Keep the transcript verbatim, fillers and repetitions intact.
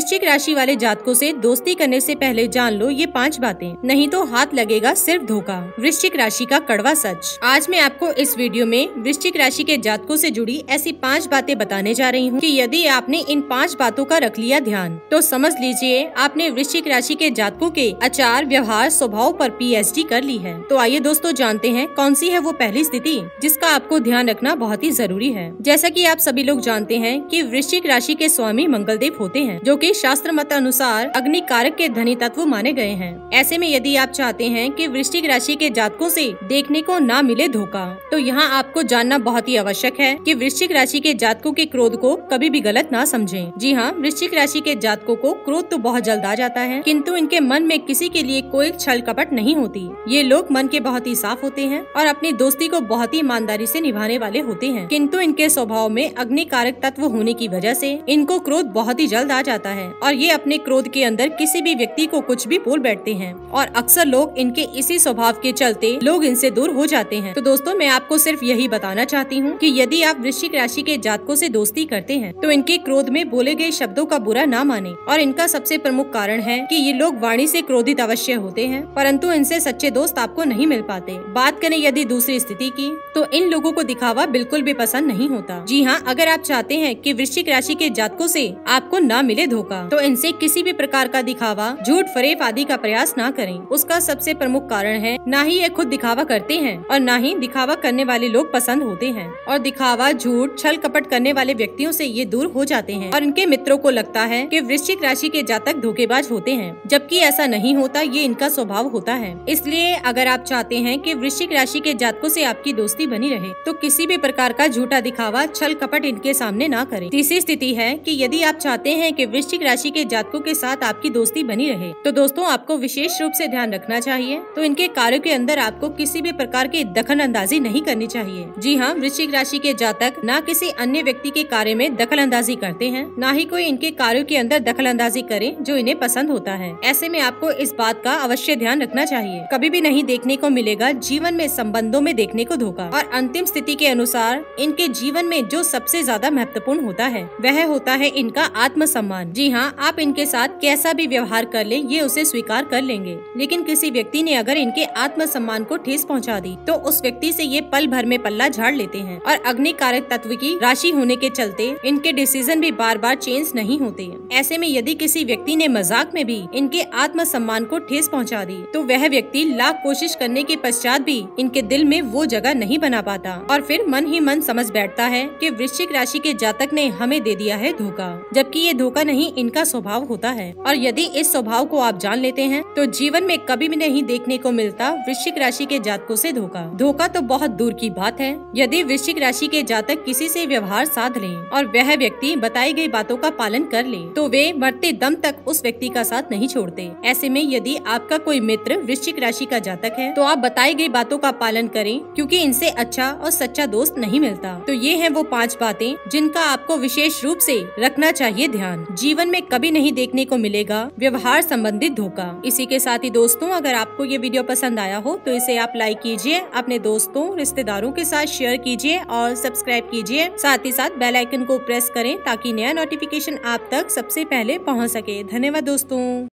वृश्चिक राशि वाले जातकों से दोस्ती करने से पहले जान लो ये पांच बातें, नहीं तो हाथ लगेगा सिर्फ धोखा। वृश्चिक राशि का कड़वा सच। आज मैं आपको इस वीडियो में वृश्चिक राशि के जातकों से जुड़ी ऐसी पांच बातें बताने जा रही हूँ कि यदि आपने इन पांच बातों का रख लिया ध्यान तो समझ लीजिए आपने वृश्चिक राशि के जातकों के आचार व्यवहार स्वभाव पर पीएचडी कर ली है। तो आइए दोस्तों जानते हैं कौन सी है वो पहली स्थिति जिसका आपको ध्यान रखना बहुत ही जरूरी है। जैसा कि आप सभी लोग जानते हैं कि वृश्चिक राशि के स्वामी मंगलदेव होते हैं, जो कि शास्त्र मत अनुसार अग्नि कारक के धनी तत्व माने गए हैं। ऐसे में यदि आप चाहते हैं कि वृश्चिक राशि के जातकों से देखने को ना मिले धोखा, तो यहाँ आपको जानना बहुत ही आवश्यक है कि वृश्चिक राशि के जातकों के क्रोध को कभी भी गलत ना समझें। जी हाँ, वृश्चिक राशि के जातकों को क्रोध तो बहुत जल्द आ जाता है, किंतु इनके मन में किसी के लिए कोई छल कपट नहीं होती। ये लोग मन के बहुत ही साफ होते हैं और अपनी दोस्ती को बहुत ही ईमानदारी से निभाने वाले होते हैं, किंतु इनके स्वभाव में अग्नि कारक तत्व होने की वजह से इनको क्रोध बहुत ही जल्द आ जाता है और ये अपने क्रोध के अंदर किसी भी व्यक्ति को कुछ भी बोल बैठते हैं और अक्सर लोग इनके इसी स्वभाव के चलते लोग इनसे दूर हो जाते हैं। तो दोस्तों मैं आपको सिर्फ यही बताना चाहती हूँ कि यदि आप वृश्चिक राशि के जातकों से दोस्ती करते हैं तो इनके क्रोध में बोले गए शब्दों का बुरा ना माने। और इनका सबसे प्रमुख कारण है कि ये लोग वाणी से क्रोधित अवश्य होते हैं, परंतु इनसे सच्चे दोस्त आपको नहीं मिल पाते। बात करें यदि दूसरी स्थिति की, तो इन लोगों को दिखावा बिल्कुल भी पसंद नहीं होता। जी हाँ, अगर आप चाहते हैं कि वृश्चिक राशि के जातकों से आपको ना मिले धोखा, तो इनसे किसी भी प्रकार का दिखावा, झूठ फरेब आदि का प्रयास ना करें। उसका सबसे प्रमुख कारण है ना ही ये खुद दिखावा करते हैं और ना ही दिखावा करने वाले लोग पसंद होते हैं। और दिखावा, झूठ, छल कपट करने वाले व्यक्तियों से ये दूर हो जाते हैं और इनके मित्रों को लगता है कि वृश्चिक राशि के जातक धोखेबाज होते हैं, जबकि ऐसा नहीं होता। ये इनका स्वभाव होता है। इसलिए अगर आप चाहते हैं कि वृश्चिक राशि के जातकों से आपकी दोस्ती बनी रहे तो किसी भी प्रकार का झूठा दिखावा, छल कपट इनके सामने ना करें। तीसरी स्थिति है कि यदि आप चाहते हैं कि वृश्चिक राशि के जातकों के साथ आपकी दोस्ती बनी रहे तो दोस्तों आपको विशेष रूप से ध्यान रखना चाहिए। तो इनके कार्यों के अंदर आपको किसी भी प्रकार की दखल अंदाजी नहीं करनी चाहिए। जी हाँ, वृश्चिक राशि के जातक ना किसी अन्य व्यक्ति के कार्य में दखल अंदाजी करते हैं, ना ही कोई इनके कार्यों के अंदर दखल अंदाजी करे जो इन्हें पसंद होता है। ऐसे में आपको इस बात का अवश्य ध्यान रखना चाहिए। कभी भी नहीं देखने को मिलेगा जीवन में संबंधों में देखने को धोखा। और अंतिम स्थिति के अनुसार इनके जीवन में जो सबसे ज्यादा महत्वपूर्ण होता है वह होता है इनका आत्मसम्मान। जी हाँ, आप इनके साथ कैसा भी व्यवहार कर ले ये उसे स्वीकार कर लेंगे, लेकिन किसी व्यक्ति ने अगर इनके आत्मसम्मान को ठेस पहुंचा दी तो उस व्यक्ति से ये पल भर में पल्ला झाड़ लेते हैं। और अग्नि कारक तत्व की राशि होने के चलते इनके डिसीजन भी बार बार चेंज नहीं होते। ऐसे में यदि किसी व्यक्ति ने मजाक में भी इनके आत्मसम्मान को ठेस पहुंचा दी तो वह व्यक्ति लाख कोशिश करने के पश्चात भी इनके दिल में वो जगह नहीं बना पाता और फिर मन ही मन समझ बैठता है कि वृश्चिक राशि के जातक ने हमें दे दिया है धोखा, जबकि ये धोखा नहीं इनका स्वभाव होता है। और यदि इस स्वभाव को आप जान लेते हैं तो जीवन में कभी भी नहीं देखने को मिलता वृश्चिक राशि के जातकों से धोखा। धोखा तो बहुत दूर की बात है, यदि वृश्चिक राशि के जातक किसी से व्यवहार साध लें और वह व्यक्ति बताई गई बातों का पालन कर ले तो वे मरते दम तक उस व्यक्ति का साथ नहीं छोड़ते। ऐसे में यदि आपका कोई मित्र वृश्चिक राशि का जातक है तो आप बताई गई बातों का पालन करें, क्योंकि इनसे अच्छा और सच्चा दोस्त नहीं मिलता। तो ये हैं वो पांच बातें जिनका आपको विशेष रूप से रखना चाहिए ध्यान। जीवन में कभी नहीं देखने को मिलेगा व्यवहार संबंधित धोखा। इसी के साथ ही दोस्तों, अगर आपको ये वीडियो पसंद आया हो तो इसे आप लाइक कीजिए, अपने दोस्तों रिश्तेदारों के साथ शेयर कीजिए और सब्सक्राइब कीजिए। साथ ही साथ बेल आइकन को प्रेस करें ताकि नया नोटिफिकेशन आप तक सबसे पहले पहुंच सके। धन्यवाद दोस्तों।